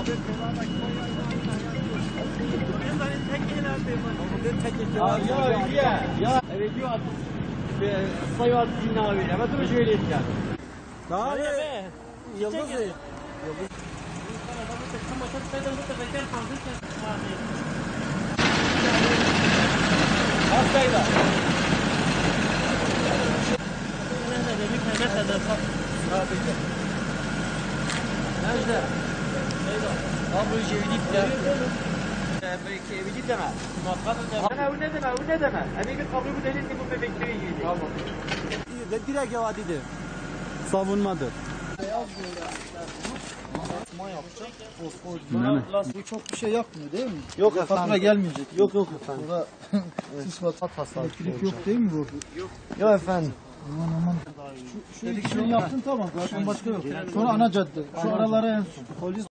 Ya. Evet diyor at. Sayı dinle öyle. Ben de şöyle diyeceğim. Daha ne? Yıldız değil. Hastayla. Nerede? Abi evlilik ya. Belki evlilik deme. Ana o ne deme. Hani bir kabul bu delil ki bu bebekleri ilgili. Tamam. Direkt evadidir. Savunmadır. Bu çok bir şey yapmıyor değil mi? Yok Fatura efendim. gelmeyecek. Yok efendim. Burada sismat tasarrufu yok değil mi burada? Yok efendim. Aman. Şu işini yaptın tamam. Zaten başka yok. Sonra ana cadde. Şu aralara en son. Polis